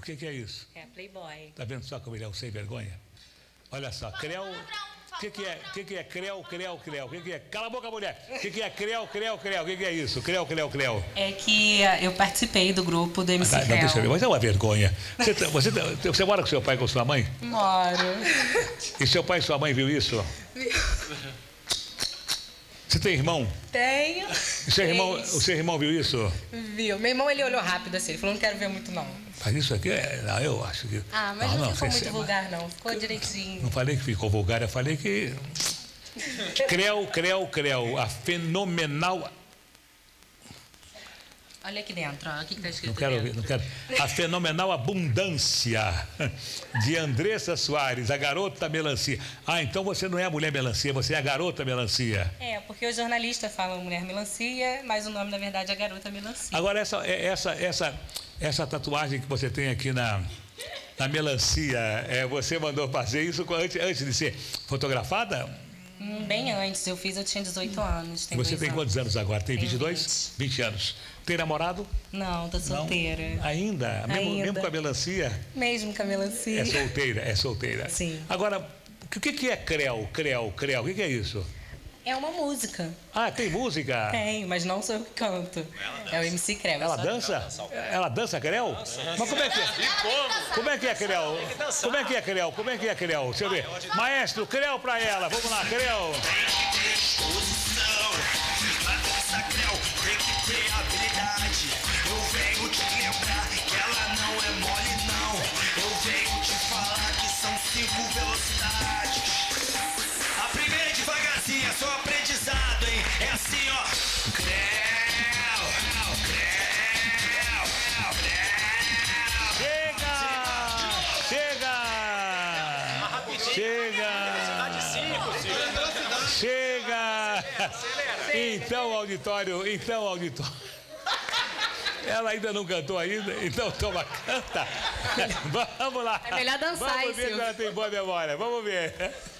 que é isso? É Playboy. Tá vendo só como ele é um sem vergonha? Olha só, creu... O que é creu? O que é? Cala a boca, mulher! O que é creu? O que é isso? Creu. É que eu participei do grupo do MC Creu. Mas é uma vergonha. Você mora com seu pai e com sua mãe? Moro. E seu pai e sua mãe viu isso? Você tem irmão? Tenho. O seu irmão viu isso? Viu. Meu irmão, ele olhou rápido assim, ele falou, não quero ver muito não. Mas isso aqui, não, eu acho que... Mas não ficou muito vulgar não, ficou direitinho. Não falei que ficou vulgar, eu falei que... Creu, a fenomenal... Olha aqui dentro, ó, o que está escrito não quero. A fenomenal abundância de Andressa Soares, a garota melancia. Então você não é a mulher melancia, você é a garota melancia. É, porque o jornalista fala mulher melancia, mas o nome, na verdade, é garota melancia. Agora, essa tatuagem que você tem aqui na melancia, você mandou fazer isso antes de ser fotografada? Bem antes, eu tinha 18 anos. Você tem quantos anos agora? Tem 22? 20 anos. Tem namorado? Não, tô solteira. Não? Ainda? Mesmo com a melancia? Mesmo com a melancia. É solteira. Sim. Agora, o que é creu? O que é isso? É uma música. Tem música? Tem, mas não sou eu que canto. É o MC Creu. Ela dança? Ela dança creu? Mas como é que é? Como é que é creu? Como é que é creu? Deixa eu ver. Maestro, creu pra ela. Vamos lá, creu. Eu venho te lembrar que ela não é mole, não. Eu venho te falar que são 5 velocidades. A primeira é devagarzinho, é só aprendizado, hein? É assim, ó. Chega! Então, auditório. Ela ainda não cantou ainda, então toma, canta. Vamos lá. É melhor dançar, vamos ver se ela tem boa memória. Vamos ver.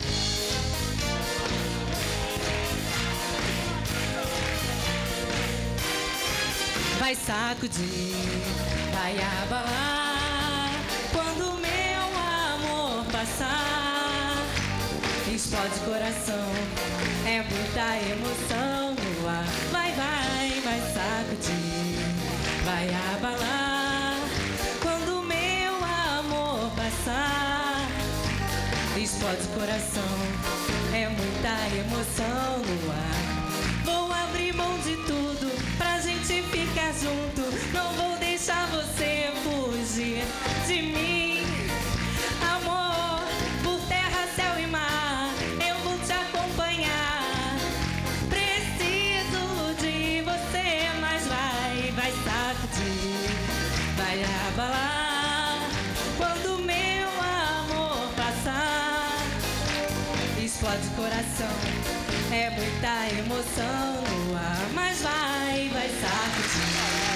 Vai sacudir, vai abalar, quando meu amor passar, explode coração, é muita emoção no ar. Vai sacudir, vai abalar, quando meu amor passar, explode coração, é muita emoção no ar. Vou abrir mão de tudo pra gente ficar junto, não vou deixar você fugir de mim. Amor, por terra, céu e mar, eu vou te acompanhar. Preciso de você, mas vai sacudir, vai abalar, quando meu amor passar, explode coração, é muita emoção no ar, mas vai sacudir.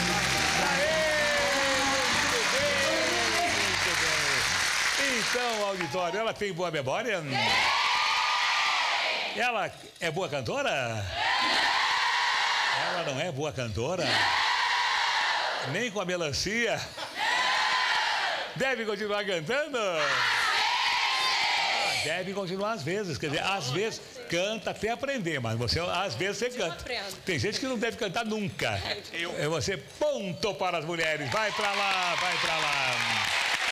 Então, auditório, ela tem boa memória? Ela é boa cantora? Ela não é boa cantora? Nem com a melancia? Deve continuar cantando? Deve continuar às vezes, quer dizer, às vezes canta até aprender, mas às vezes você canta. Tem gente que não deve cantar nunca. É você, ponto para as mulheres, vai pra lá.